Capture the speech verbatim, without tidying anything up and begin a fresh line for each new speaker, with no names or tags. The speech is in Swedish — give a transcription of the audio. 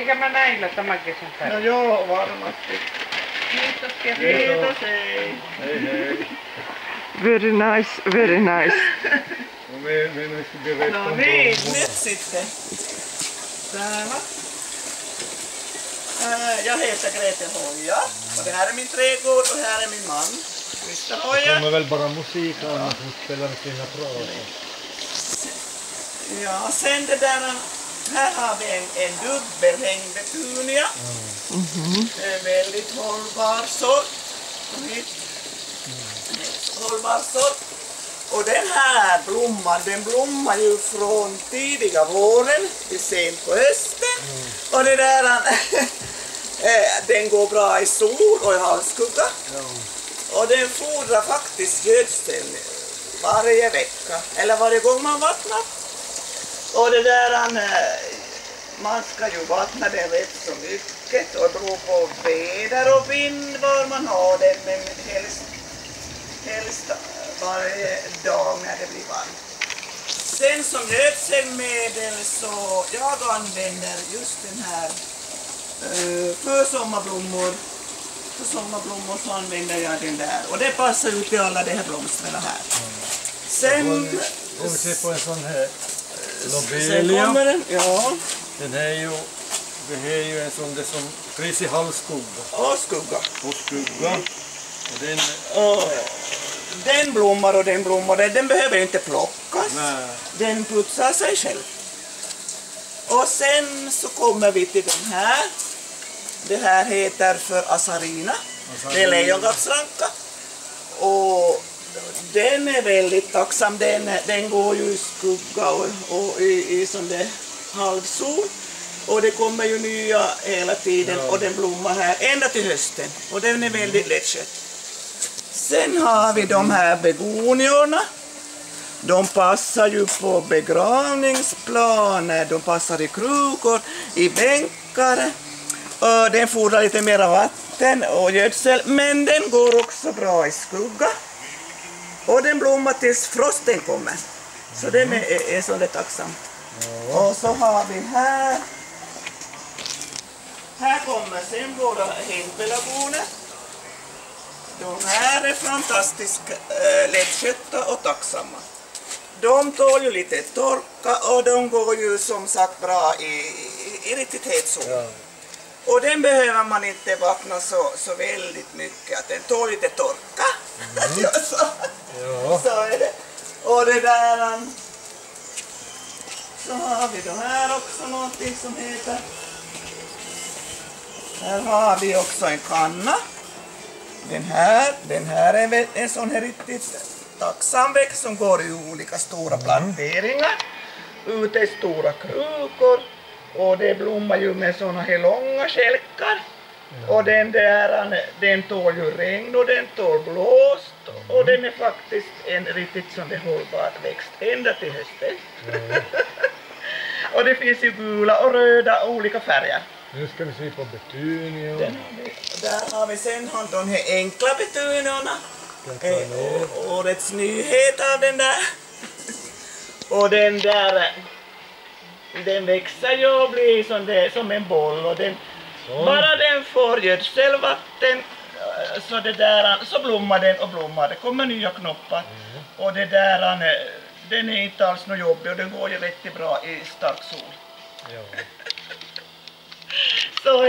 Eikä mä näillä tämän kesän päällä.
No joo, varmasti.
Kiitos Kerri.
Kiitos, hei.
Hei hei.
Very nice, very nice.
No, me, me nu ska berätta
No
om
niin,
dem.
nyt sitten. Täällä. Äh, Jag heter Grete Hoja och det här är min trädgård och här är min man Christer
Det
Hoja.
kommer väl bara musik annars som spelar sina pratar.
Ja, sen det där, här har vi en, en dubbelhängd betunia.
Mhm.
En väldigt hållbar sort. Hållbar sort. Och den här blomman, den blommar ju från tidiga våren till sent på hösten.
Mm.
Och det där, eh, den går bra i sol och i halvskugga.
Ja.
Och den fordrar faktiskt gödsel varje vecka, eller varje gång man vattnar. Och det där, eh, man ska ju vattna den rätt så mycket och beror på väder och vind var man har den, men helst, helst varje dag när det blir varmt. Sen som gödselmedel så jag använder just den här uh, för sommarblommor. För sommarblommor så använder jag den där och det passar ju till alla de här blomstren här. Sen,
Om vi ser på en sån här
sen
lobelia.
kommer den, ja,
Den här är ju, det här är ju en sån där som trivs i halvskugga.
och skugga.
Och skugga. Och den,
Och den blommar och den blommar, den behöver ju inte plockas.
nej.
Den putsar sig själv. Och sen så kommer vi till den här. Det här heter för Asarina. Det är lejongatsranka. Och den är väldigt tacksam. Den, den går ju i skugga och, och i, i sån där halvsol. Och det kommer ju nya hela tiden och den blommar här ända till hösten. Och den är väldigt lättskött. Sen har vi de här begoniorna. De passar ju på begravningsplaner, de passar i krukor, i bänkar. Och den fordrar lite mera vatten och gödsel, men den går också bra i skugga. Och den blommar tills frosten kommer. Så den är, är så det tacksam. Och så har vi här. Här kommer sen våra hängpelargoner. De här är fantastiskt äh, lättskötta och tacksamma. De tål ju lite torka och de går ju som sagt bra i, i, i riktigt het sol.
Ja.
Och den behöver man inte vattna så, så väldigt mycket, att den tål lite torka. Mm. ja, så,
Ja.
så är det. Och det där, så har vi då här också någonting som heter, här har vi också en kanna. Den här, den här är en sån här riktigt tacksam växt som går i olika stora planteringar. Ute i stora krukor. Och det blommar ju med såna här långa skälkar. Ja. Och den där, den tål ju regn och den tål blåst. Mm. Och den är faktiskt en riktigt sån där hållbar växt ända till hösten. Ja. Och det finns ju gula och röda och olika färger.
Nu ska vi se på betunia.
Den har vi, där har vi sen de här enkla betuniorna. Eh, årets nyhet av den där. Och den där, den växer ju och blir som, det, som en boll. Och den, bara den får gödselvatten så, det där, så blommar den och blommar. Det kommer nya knoppar. Mm. Och det där, den är inte alls något jobbig och den går ju rätt bra i stark sol.
Ja.
Så